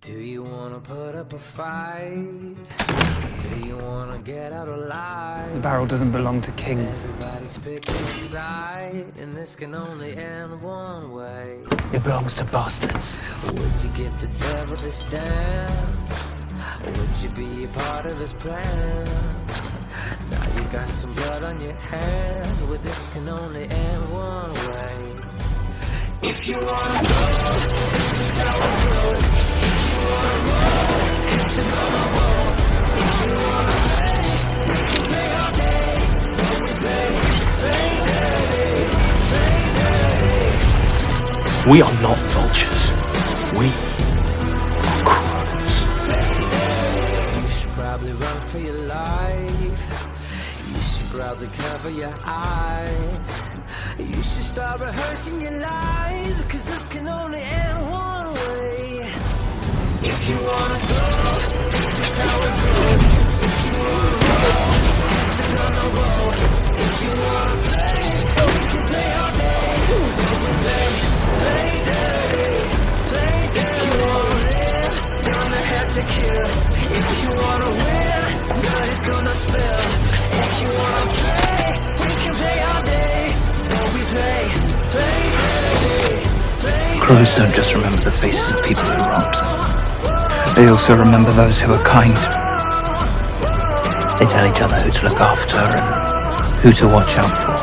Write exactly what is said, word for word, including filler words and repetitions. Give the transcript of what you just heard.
Do you wanna put up a fight? Do you wanna get out alive? The barrel doesn't belong to kings. Everybody's picking a side, and this can only end one way. It belongs to bastards. Would you give the devil this dance? Would you be a part of his plans? Now you got some blood on your hands, well this can only end one way. If you wanna go, this is how it goes. If you wanna roll, it's another roll. If you wanna play, we can play all day. But we play, play dirty, play dirty. We are not vultures. We are crows. You should probably run for your life. You should probably cover your eyes. You should start rehearsing your lies, cause this can only end one way. If you wanna go, this is how it goes. If you wanna roll, it's another roll. If you wanna play, we can play all day. But we play, play dirty, play dirty. If you wanna live, gonna have to kill. If you wanna win, blood is gonna spill. If you wanna play, we can play all day. We play, play, play, play. Crows don't just remember the faces of people who wronged them. They also remember those who are kind. They tell each other who to look after and who to watch out for.